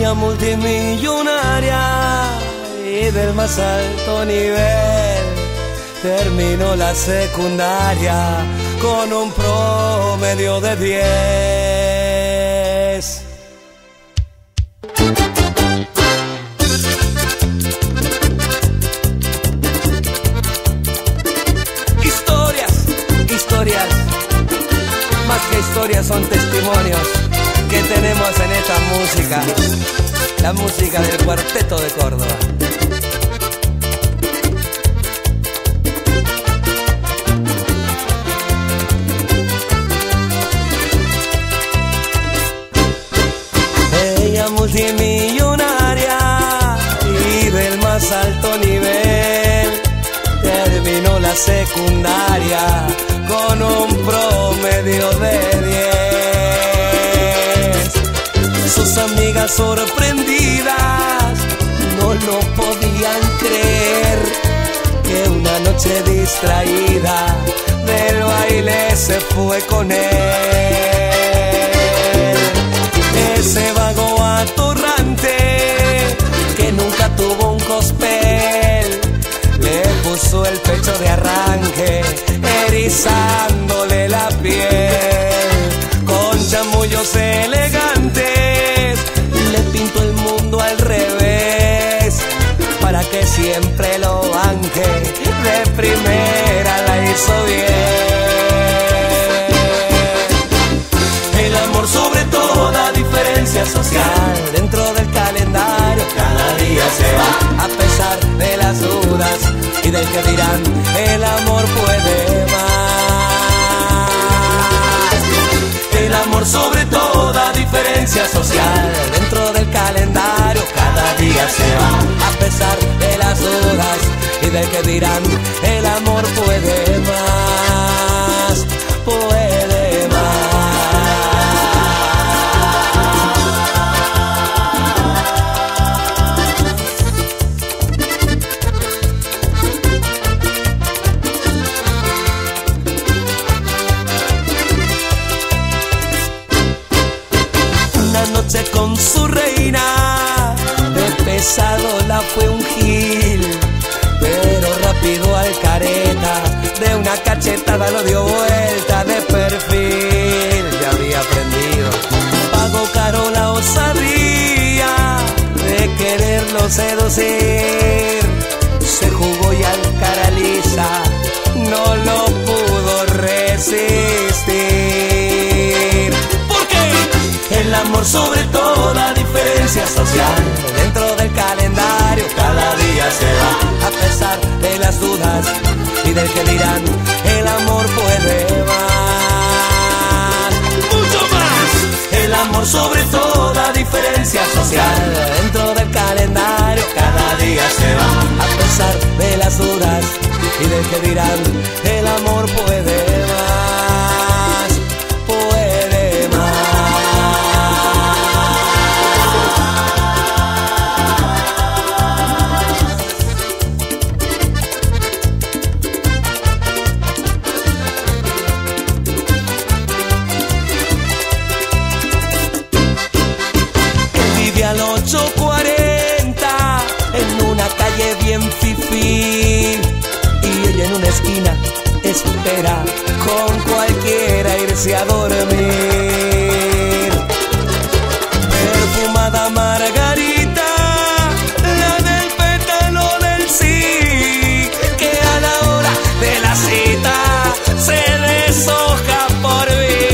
Ella multimillonaria y del más alto nivel, terminó la secundaria con un promedio de 10. Historias, más que historias son testimonios que tenemos en esta música, la música del Cuarteto de Córdoba. Ella multimillonaria y del más alto nivel, terminó la secundaria con un promedio de 10. Sus amigas sorprendidas no lo podían creer, que una noche distraída del baile se fue con él. Ese vago atorrante que nunca tuvo un cospel, le puso el pecho de arranque, erizándole la piel. Con chamullos elegantes le pintó el mundo al revés, para que siempre lo banque, de primera la hizo bien. El amor sobre toda diferencia social, dentro del calendario cada día se va, a pesar de las dudas y del que dirán, el amor puede más. El amor sobre toda diferencia social, dentro del calendario cada día se va, a pesar de las dudas y del que dirán, el amor puede más, puede más. Con su reina, de pesado la fue un gil, pero rápido al careta, de una cachetada lo dio vuelta de perfil. Ya había aprendido, pagó caro la osadía de quererlo seducir, se jugó y al cara lisa no lo pudo resistir. El amor sobre toda diferencia social, dentro del calendario cada día se va, a pesar de las dudas y del que dirán, el amor puede más, mucho más. El amor sobre toda diferencia social, dentro del calendario cada día se va, a pesar de las dudas y del que dirán, el amor puede más, puede más. Al 8:40 en una calle bien fifí, y ella en una esquina espera con cualquiera irse a dormir. Perfumada margarita, la del pétalo del sí, que a la hora de la cita se deshoja por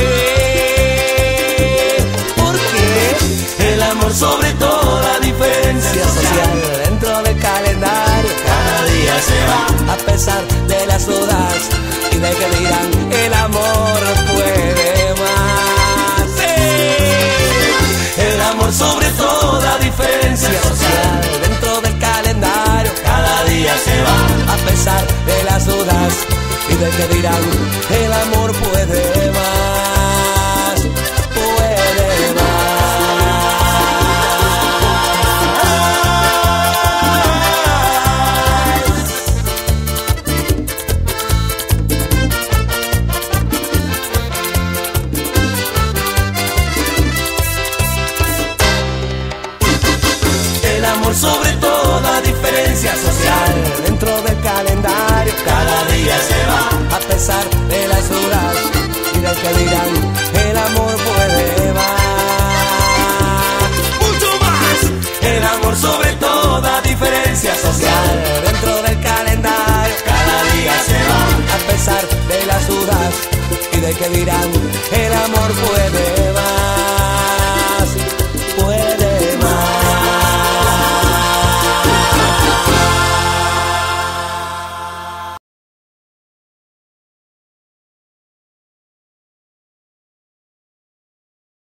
vivir. ¿Por qué? El amor sobre toda diferencia social, dentro del calendario cada día se va, a pesar de las dudas y de que dirán, el amor puede más. ¡Sí! El amor sobre toda diferencia social, dentro del calendario cada día se va, a pesar de las dudas y de que dirán, el amor puede más, puede más. amor sobre toda diferencia social. Dentro del calendario cada día se va, a pesar de las dudas y del que dirán, el amor puede más. Mucho más. El amor sobre toda diferencia social. Dentro del calendario cada día se va, a pesar de las dudas y del que dirán,